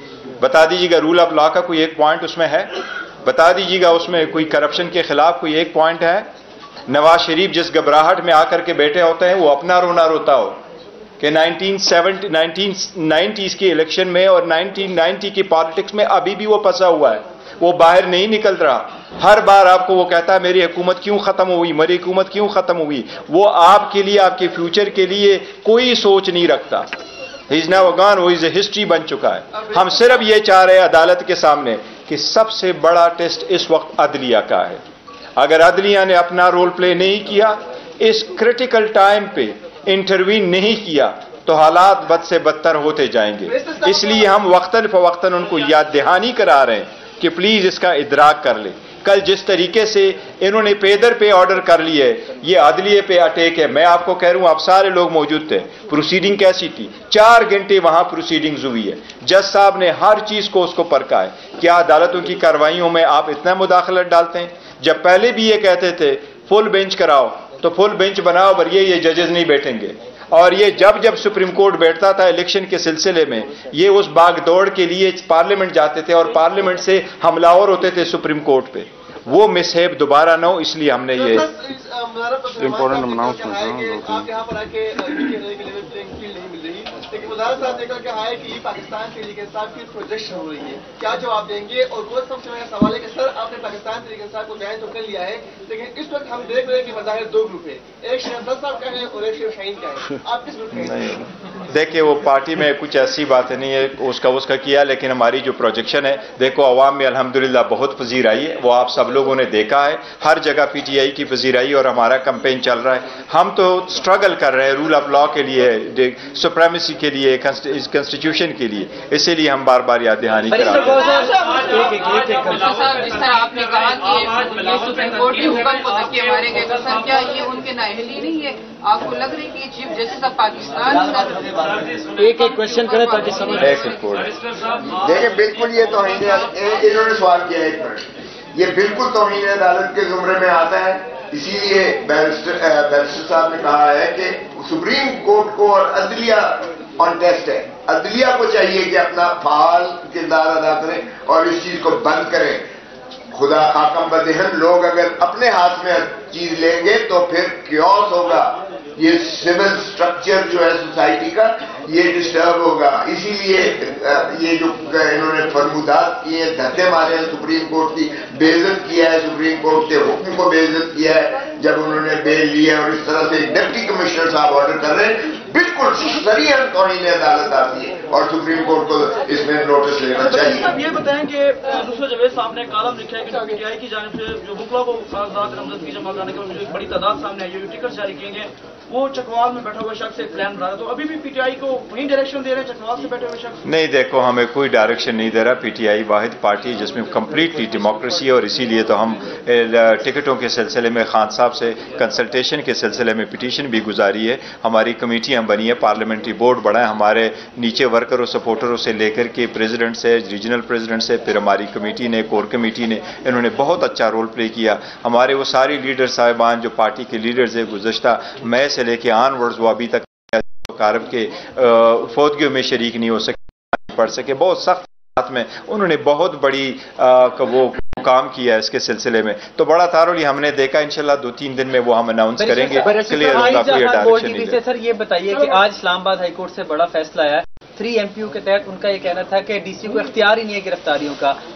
बता दीजिएगा रूल ऑफ लॉ का कोई एक पॉइंट उसमें है? बता दीजिएगा उसमें कोई करप्शन के खिलाफ कोई एक पॉइंट है? नवाज शरीफ जिस घबराहट में आकर के बैठे होते हैं वो अपना रोना रोता हो कि नाइनटीन सेवेंटी नाइनटीन नाइंटीज़ के इलेक्शन में और नाइनटीन नाइंटी की पॉलिटिक्स में अभी भी वो फंसा हुआ है, वो बाहर नहीं निकल रहा। हर बार आपको वो कहता है मेरी हुकूमत क्यों खत्म हुई, मेरी हुकूमत क्यों खत्म हुई। वो आपके लिए, आपके फ्यूचर के लिए कोई सोच नहीं रखता। ही इज नाउ गॉन, वो इज ए हिस्ट्री बन चुका है। हम सिर्फ ये चाह रहे हैं अदालत के सामने कि सबसे बड़ा टेस्ट इस वक्त अदलिया का है। अगर अदलिया ने अपना रोल प्ले नहीं किया, इस क्रिटिकल टाइम पे इंटरवीन नहीं किया, तो हालात बद से बदतर होते जाएंगे। इसलिए हम वक्तन फवक्तन उनको याद दहानी करा रहे हैं कि प्लीज इसका इदराक कर ले। कल जिस तरीके से इन्होंने पेदर पे ऑर्डर कर लिए, ये अदलिये पे अटैक है। मैं आपको कह रहा हूं, आप सारे लोग मौजूद थे, प्रोसीडिंग कैसी थी? चार घंटे वहां प्रोसीडिंग्स हुई है, जज साहब ने हर चीज को उसको परखा है। क्या अदालतों की कार्रवाइयों में आप इतना मुदाखलत डालते हैं? जब पहले भी ये कहते थे फुल बेंच कराओ, तो फुल बेंच बनाओ, पर ये ये जजेस नहीं बैठेंगे। और ये जब जब सुप्रीम कोर्ट बैठता था इलेक्शन के सिलसिले में, ये उस भागदौड़ के लिए पार्लियामेंट जाते थे और पार्लियामेंट से हमलावर होते थे सुप्रीम कोर्ट पे। वो मिसहेप दोबारा न हो, इसलिए हमने ये इम्पोर्टेंट अनाउंसमेंट आप यहाँ पर आके लेकिन मुजाहिर साहब ने कहा है कि पाकिस्तान तहरीक इंसाफ की प्रोजेक्शन हो रही है, क्या जवाब देंगे? और वो सबसे मेरा सवाल है कि सर आपने पाकिस्तान तहरीक इंसाफ को ज्वाइन तो कर लिया है, लेकिन इस वक्त हम देख रहे हैं कि मज़ाहिर दो ग्रुप है, एक शेख अब्बास साहब का है और एक शेख शाहीन का है। आप किस ग्रुप के हैं? देखिए वो पार्टी में कुछ ऐसी बातें नहीं है, उसका उसका किया, लेकिन हमारी जो प्रोजेक्शन है, देखो अवाम में अल्हम्दुलिल्लाह बहुत पजीर आई है, वो आप सब लोगों ने देखा है। हर जगह पीटीआई की पजीर आई और हमारा कैंपेन चल रहा है। हम तो स्ट्रगल कर रहे हैं रूल ऑफ लॉ के लिए, सुप्रीमेसी के लिए, कॉन्स्टिट्यूशन के लिए, इसीलिए हम बार बार याद दहानी करा रहे हैं। जिस तरह आपने कहा कि ये सुप्रीम कोर्ट के हुक्म को धक्के मारे गए, तो सर क्या ये उनके नाअहली नहीं है? आपको लग रही है कि चीफ जस्टिस ऑफ पाकिस्तान एक एक क्वेश्चन करें ताकि समझ देखिए बिल्कुल ये तो इन्होंने सवाल किया एक मिनट, ये बिल्कुल तौहीन अदालत के जुमरे में आता है। इसीलिए बैरिस्टर बैरिस्टर साहब ने कहा है कि सुप्रीम कोर्ट को और अदलिया ऑन टेस्ट है, अदलिया को चाहिए कि अपना फाल किरदार अदा करें और इस चीज को बंद करें। खुदा खाकम बदहन, लोग अगर अपने हाथ में चीज लेंगे तो फिर क्योस होगा, ये सिविल स्ट्रक्चर जो है सोसाइटी का ये डिस्टर्ब होगा। इसीलिए ये जो इन्होंने फरमुदात किए, धक्के मारे हैं, सुप्रीम कोर्ट की बेइज्जत किया है, सुप्रीम कोर्ट के हुक्म को बेइज्जत किया है जब उन्होंने बेल लिया, और इस तरह से डिप्टी कमिश्नर साहब ऑर्डर कर रहे हैं, बिल्कुल सरीहन तौहीन अदालत आती है और सुप्रीम कोर्ट को इसमें नोटिस लेना चाहिए। अब ये बताएं कि दूसरे जवेद साहब ने कालम लिखा है कि पीटीआई की जानिब से जो बुकला को कागजात नामजद की जमा कराने के बाद एक बड़ी तादाद सामने आई है, टिकट जारी किए गए, वो चकवाल में बैठा हुआ शख्स एक प्लान बना रहा है, तो अभी भी पीटीआई को वही डायरेक्शन दे रहे हैं चकवाल से बैठे हुए शख्स? नहीं, देखो हमें कोई डायरेक्शन नहीं दे रहा। पीटीआई वाहिद पार्टी है जिसमें कंप्लीटली डेमोक्रेसी है और इसीलिए तो हम टिकटों के सिलसिले में खान साहब से कंसल्टेशन के सिलसिले में पिटीशन भी गुजारी है। हमारी कमेटियां बनी है, पार्लियामेंट्री बोर्ड बड़ा है, हमारे नीचे वर्करों सपोर्टरों से लेकर के प्रेसिडेंट से, रीजनल प्रेसिडेंट से, फिर हमारी कमेटी ने, कोर कमेटी ने, इन्होंने बहुत अच्छा रोल प्ले किया। हमारे वो सारी लीडर साहिबान जो पार्टी के लीडर्स है, गुज़श्ता मई से लेके ऑनवर्ड्स वो अभी तक कारब के फौतगियों में शरीक नहीं हो सके, पढ़ सके, बहुत सख्त हाथ में उन्होंने बहुत बड़ी आ, वो काम किया है इसके सिलसिले में। तो बड़ा तारुल हमने देखा, इंशाल्लाह दो तीन दिन में वो हम अनाउंस करेंगे, क्लियर होगा, कोई डायरेक्शन नहीं है। सर ये बताइए कि आज इस्लामाबाद हाईकोर्ट से बड़ा फैसला आया है, थ्री एमपीयू के तहत उनका ये कहना था कि डीसी को इख्तियार ही नहीं है गिरफ्तारियों का, तो डॉक्टर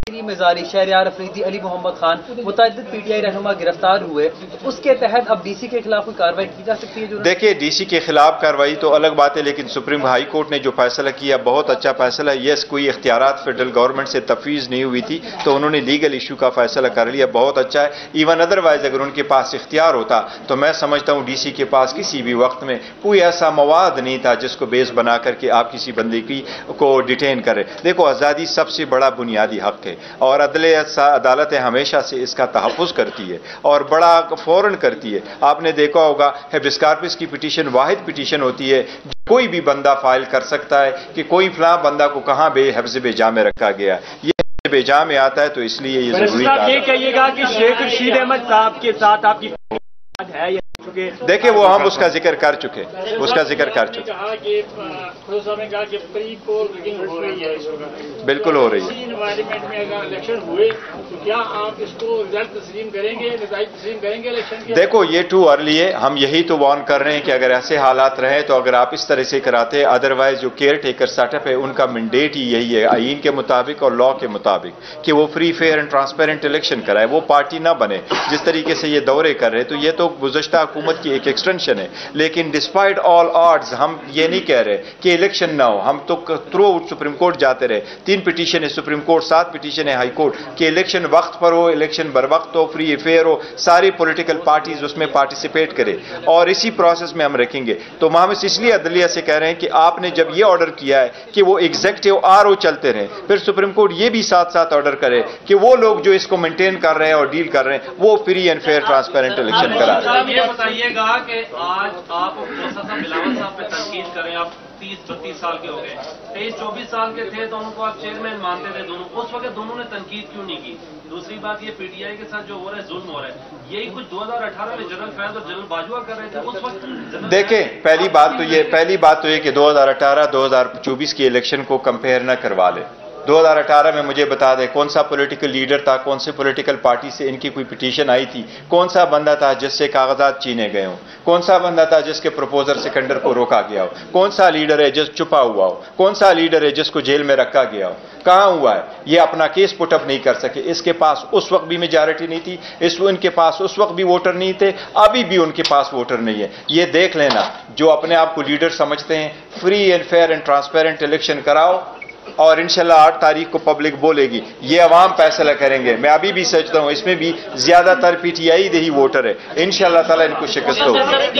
مزاری، شہریار افریدی، علی محمد خان، متعدد پی ٹی آئی رہنما گرفتار ہوئے، اس کے تحت اب ڈی سی کے خلاف کوئی کارروائی کی جا سکتی ہے؟ جو دیکھیے ڈی سی کے خلاف کارروائی تو الگ بات ہے، لیکن سپریم ہائی کورٹ نے جو فیصلہ کیا بہت اچھا فیصلہ ہے۔ یس کوئی اختیارات فیڈرل گورنمنٹ سے تفویض نہیں ہوئی تھی تو انہوں نے لیگل ایشو کا فیصلہ کر لیا، بہت اچھا ہے۔ ایون ادروائز اگر ان کے پاس اختیار ہوتا تو میں سمجھتا ہوں ڈی سی کے پاس کسی بھی وقت میں کوئی ایسا مواد نہیں تھا جس کو بیس بنا کر کے آپ کسی بندے کی کو ڈیٹین کرے۔ دیکھو آزادی سب سے بڑا بنیادی حق ہے اور عدلیہ عدالتیں ہمیشہ سے اس کا تحفظ کرتی ہے اور بڑا فوراً کرتی ہے۔ آپ نے دیکھا ہوگا ہیبس کارپس کی پٹیشن واحد پٹیشن ہوتی ہے کوئی بھی بندہ فائل کر سکتا ہے کہ کوئی فلاں بندہ کو کہاں بے حفظ بے جا میں رکھا گیا، یہ بے جا میں آتا ہے تو اس لیے یہ ضروری ہے۔ یہ کہیے گا کہ شیخ رشید احمد صاحب کے ساتھ آپ کی ہے یا دیکھیں وہ ہم اس کا ذکر کر چکے اس کا ذکر کر چکے بالکل ہو رہی ہے۔ انوائرمنٹ میں اگر الیکشن ہوئے تو کیا آپ اس کو رزلٹ تسلیم کریں گے، نتائج تسلیم کریں گے الیکشن کے؟ دیکھو یہ ٹو ارلی ہے، ہم یہی تو وارن کر رہے ہیں کہ اگر ایسے حالات رہے تو اگر آپ اس طرح سے کراتے، ادروائز جو کیئر ٹیکر سیٹ اپ ہے ان کا مینڈیٹ ہی یہی ہے آئین کے مطابق اور لا کے مطابق کہ وہ free fair and transparent election کرائے، وہ پارٹی نہ بنے جس طریقے سے یہ دورے کر رہے۔ تو یہ تو گزشتہ حکومت کی ایک ایکسٹینشن ہے، لیکن ڈسپائٹ آل آڈز ہم یہ نہیں کہہ رہے کہ الیکشن نہ ہو۔ ہم تو تھرو آؤٹ سپریم کورٹ جاتے رہے، تین پٹیشن ہے سپریم کورٹ، سات پٹیشن ہے ہائی کورٹ کہ الیکشن وقت پر ہو، الیکشن بر وقت ہو، فری فیئر ہو، ساری پولیٹیکل پارٹیز اس میں پارٹیسپیٹ کرے اور اسی پروسیس میں ہم رکھیں گے۔ تو ہم اس لیے عدلیہ سے کہہ رہے ہیں کہ آپ نے جب یہ آرڈر کیا ہے کہ وہ ایگزیکٹو آر او چلتے رہیں، پھر سپریم کورٹ یہ بھی ساتھ ساتھ آرڈر کرے کہ وہ لوگ جو اس کو مینٹین کر رہے ہیں اور ڈیل کر رہے ہیں وہ free and fair transparent election کرا رہے ہیں۔ یہ بتائیے گا کہ آج آپ صاحب بلاول صاحب پہ تنقید کریں، آپ تیس بتیس سال کے ہو گئے، تیئیس چوبیس سال کے تھے تو ان کو آپ چیئرمین مانتے تھے دونوں، اس وقت دونوں نے تنقید کیوں نہیں کی؟ دوسری بات یہ پی ٹی آئی کے ساتھ جو ہو رہا ہے ظلم ہو رہا ہے، یہی کچھ دو ہزار اٹھارہ میں جنرل فیض اور جنرل باجوہ کر رہے تھے اس وقت۔ دیکھیں پہلی بات تو یہ پہلی بات تو یہ کہ دو ہزار اٹھارہ دو ہزار چوبیس کی الیکشن کو کمپیئر نہ کروا لے۔ دو ہزار اٹھارہ میں مجھے بتا دیں کون سا پولیٹیکل لیڈر تھا، کون سے پولیٹیکل پارٹی سے ان کی کوئی پٹیشن آئی تھی، کون سا بندہ تھا جس سے کاغذات چینے گئے ہوں، کون سا بندہ تھا جس کے پروپوزر سیکنڈر کو روکا گیا ہو، کون سا لیڈر ہے جس چھپا ہوا ہو، کون سا لیڈر ہے جس کو جیل میں رکھا گیا ہو، کہاں ہوا ہے؟ یہ اپنا کیس پٹ اپ نہیں کر سکے۔ اس کے پاس اس وقت بھی میجارٹی نہیں تھی، اس ان کے پاس اس وقت بھی ووٹر نہیں تھے، ابھی بھی ان کے پاس ووٹر نہیں ہے۔ یہ دیکھ لینا جو اپنے آپ کو لیڈر سمجھتے ہیں، free and fair and transparent election کراؤ اور انشاءاللہ آٹھ تاریخ کو پبلک بولے گی، یہ عوام فیصلہ کریں گے۔ میں ابھی بھی سوچتا ہوں اس میں بھی زیادہ تر پی ٹی آئی دہی ووٹر ہے، انشاءاللہ تعالیٰ ان کو شکست ہوگی۔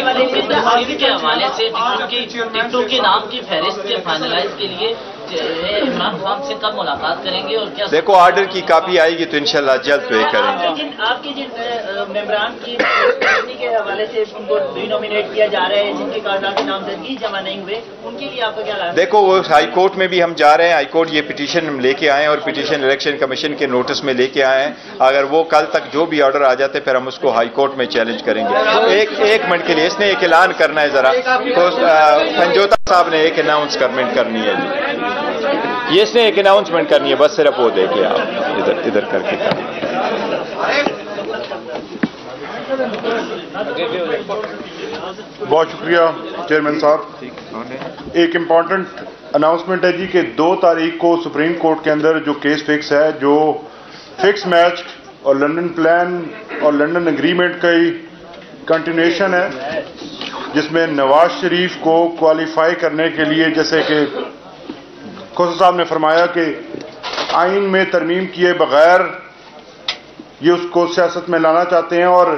کے حوالے سے ٹکٹوں کے نام کی فہرست کے فائنلائز کے لیے عمران خان سے کب ملاقات کریں گے اور کیا؟ دیکھو آرڈر کی کاپی آئے گی تو انشاءاللہ جلد پہ کریں گے۔ آپ کے جن ممبران کی کے حوالے سے ان کو ری نومینیٹ کیا جا رہا ہے، جن کے کاغذات کی نامزدگی جمع نہیں ہوئے، ان کے لیے آپ کا کیا رائے؟ دیکھو وہ ہائی کورٹ میں بھی ہم جا رہے ہیں، ہائی کورٹ یہ پٹیشن لے کے آئے ہیں اور پٹیشن الیکشن کمیشن کے نوٹس میں لے کے آئے ہیں۔ اگر وہ کل تک جو بھی آرڈر آ جاتے پھر ہم اس کو ہائی کورٹ میں چیلنج کریں گے۔ ایک ایک منٹ کے لیے اس نے ایک اعلان کرنا ہے، ذرا سنجوتا صاحب نے ایک اناؤنسمنٹ کرنی ہے جی، یہ اس نے ایک اناؤنسمنٹ کرنی ہے، بس صرف وہ دیکھیں آپ ادھر ادھر کر کے کریں۔ بہت شکریہ چیئرمین صاحب۔ ایک امپورٹنٹ اناؤنسمنٹ ہے جی کہ دو تاریخ کو سپریم کورٹ کے اندر جو کیس فکس ہے، جو فکس میچ اور لنڈن پلان اور لنڈن اگریمنٹ کی کنٹینیوشن ہے، جس میں نواز شریف کو کوالیفائی کرنے کے لیے جیسے کہ کھوسا صاحب نے فرمایا کہ آئین میں ترمیم کیے بغیر یہ اس کو سیاست میں لانا چاہتے ہیں اور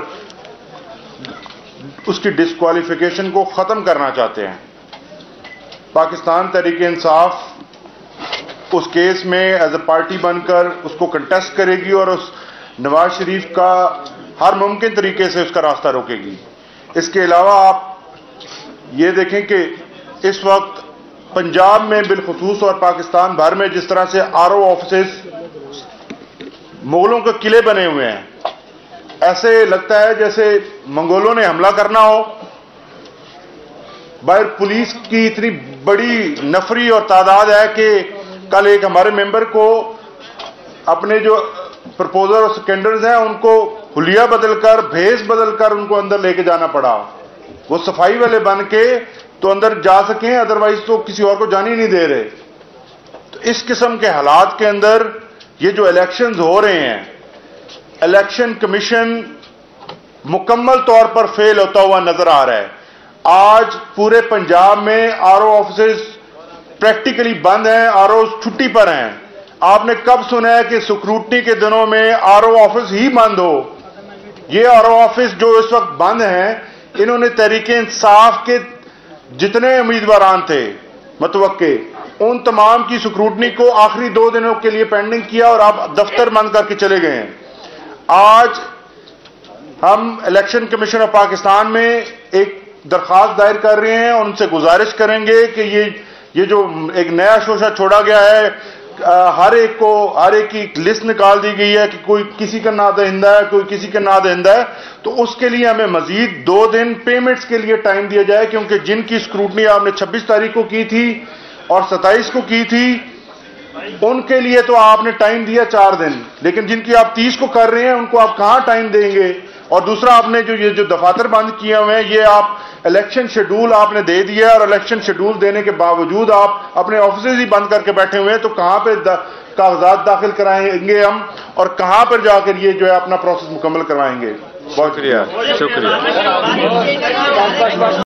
اس کی ڈسکوالیفیکیشن کو ختم کرنا چاہتے ہیں۔ پاکستان تحریک انصاف اس کیس میں ایز اے پارٹی بن کر اس کو کنٹیسٹ کرے گی اور اس نواز شریف کا ہر ممکن طریقے سے اس کا راستہ روکے گی۔ اس کے علاوہ آپ یہ دیکھیں کہ اس وقت پنجاب میں بالخصوص اور پاکستان بھر میں جس طرح سے آر او آفسز مغلوں کے قلعے بنے ہوئے ہیں، ایسے لگتا ہے جیسے منگولوں نے حملہ کرنا ہو۔ باہر پولیس کی اتنی بڑی نفری اور تعداد ہے کہ کل ایک ہمارے ممبر کو اپنے جو پرپوزر اور سیکنڈرز ہیں ان کو حلیہ بدل کر بھیس بدل کر ان کو اندر لے کے جانا پڑا۔ وہ صفائی والے بن کے تو اندر جا سکیں، ادروائز تو کسی اور کو جانے نہیں دے رہے۔ تو اس قسم کے حالات کے اندر یہ جو الیکشنز ہو رہے ہیں، الیکشن کمیشن مکمل طور پر فیل ہوتا ہوا نظر آ رہا ہے. آج پورے پنجاب میں آر او آفیسز پریکٹیکلی بند ہیں، آر او چھٹی پر ہیں. آپ نے کب سنا ہے کہ سکروٹنی کے دنوں میں آر او آفس ہی بند ہو؟ یہ آر او آفس جو اس وقت بند ہیں، انہوں نے تحریک انصاف کے جتنے امیدواران تھے متوقع، ان تمام کی سکروٹنی کو آخری دو دنوں کے لیے پینڈنگ کیا اور آپ دفتر بند کر کے چلے گئے ہیں. آج ہم الیکشن کمیشن آف پاکستان میں ایک درخواست دائر کر رہے ہیں اور ان سے گزارش کریں گے کہ یہ یہ جو ایک نیا شوشہ چھوڑا گیا ہے، ہر ایک کو ہر ایک کی لسٹ نکال دی گئی ہے کہ کوئی کسی کا نادہندہ ہے، کوئی کسی کا نادہندہ ہے، تو اس کے لیے ہمیں مزید دو دن پیمنٹس کے لیے ٹائم دیا جائے، کیونکہ جن کی اسکروٹنی آپ نے چھبیس تاریخ کو کی تھی اور ستائیس کو کی تھی، ان کے لیے تو آپ نے ٹائم دیا چار دن، لیکن جن کی آپ تیس کو کر رہے ہیں ان کو آپ کہاں ٹائم دیں گے؟ اور دوسرا آپ نے جو یہ جو دفاتر بند کیے ہوئے ہیں، یہ آپ الیکشن شیڈول آپ نے دے دیا ہے، اور الیکشن شیڈول دینے کے باوجود آپ اپنے آفیسز ہی بند کر کے بیٹھے ہوئے ہیں، تو کہاں پہ کاغذات داخل کرائیں گے ہم، اور کہاں پر جا کر یہ جو ہے اپنا پروسیس مکمل کروائیں گے؟ بہت شکریہ. شکریہ.